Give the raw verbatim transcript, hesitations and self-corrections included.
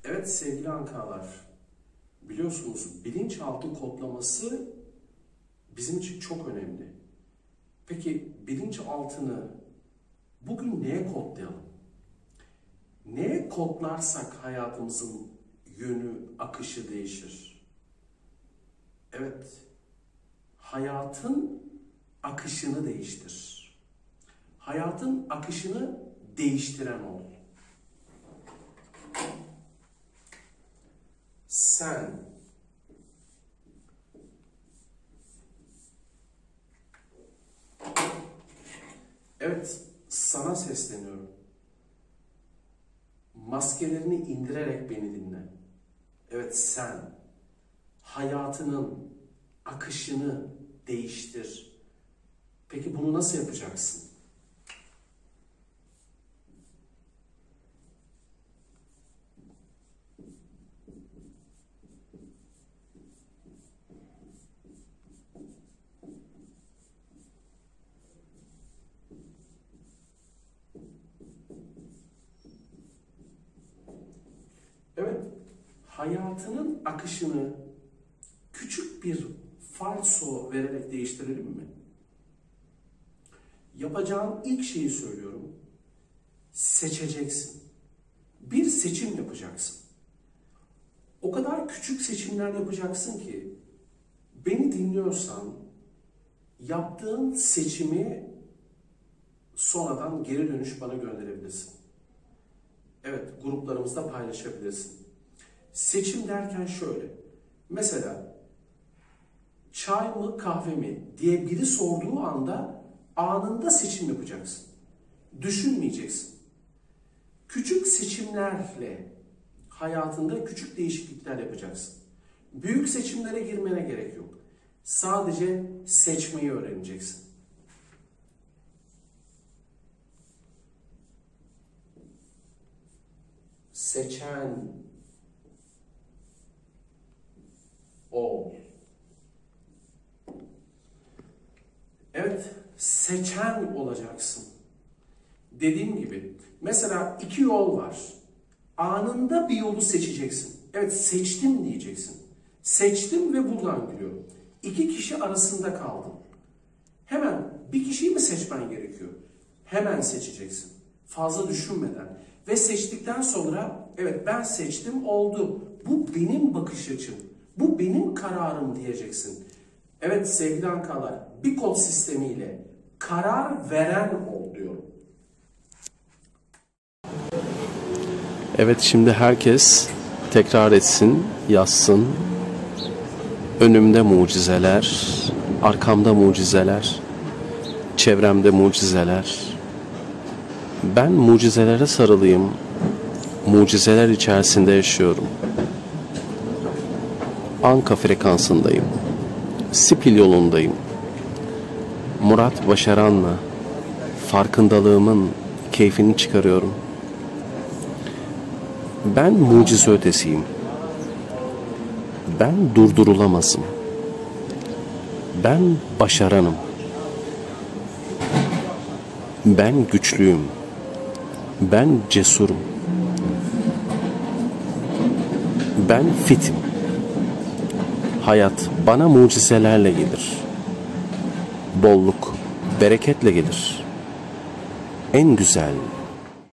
Evet sevgili Ankalar, biliyorsunuz bilinçaltı kodlaması bizim için çok önemli. Peki bilinçaltını bugün neye kodlayalım? Neye kodlarsak hayatımızın yönü, akışı değişir? Evet, hayatın akışını değiştir. Hayatın akışını değiştiren ol. Sen evet, sana sesleniyorum. Maskelerini indirerek beni dinle. Evet, sen hayatının akışını değiştir. Peki bunu nasıl yapacaksın? Evet, hayatının akışını küçük bir falso vererek değiştirelim mi? Yapacağın ilk şeyi söylüyorum. Seçeceksin. Bir seçim yapacaksın. O kadar küçük seçimler yapacaksın ki beni dinliyorsan yaptığın seçimi sonradan geri dönüş bana gönderebilirsin. Evet, gruplarımızda paylaşabilirsin. Seçim derken şöyle. Mesela çay mı kahve mi diye biri sorduğu anda anında seçim yapacaksın. Düşünmeyeceksin. Küçük seçimlerle hayatında küçük değişiklikler yapacaksın. Büyük seçimlere girmene gerek yok. Sadece seçmeyi öğreneceksin. Seçen ol. Evet, seçen olacaksın. Dediğim gibi, mesela iki yol var. Anında bir yolu seçeceksin. Evet, seçtim diyeceksin. Seçtim ve buradan gidiyor. İki kişi arasında kaldım. Hemen bir kişiyi mi seçmen gerekiyor? Hemen seçeceksin. Fazla düşünmeden. Ve seçtikten sonra evet ben seçtim oldu. Bu benim bakış açım. Bu benim kararım diyeceksin. Evet sevgili Ankalar, bir kod sistemiyle karar veren ol diyorum. Evet, şimdi herkes tekrar etsin, yazsın. Önümde mucizeler, arkamda mucizeler, çevremde mucizeler. Ben mucizelere sarılıyım, mucizeler içerisinde yaşıyorum. Anka frekansındayım, Spil yolundayım. Murat Başaran'la farkındalığımın keyfini çıkarıyorum. Ben mucize ötesiyim. Ben durdurulamazım. Ben başaranım. Ben güçlüyüm. Ben cesurum. Ben fitim. Hayat bana mucizelerle gelir. Bolluk, bereketle gelir. En güzel,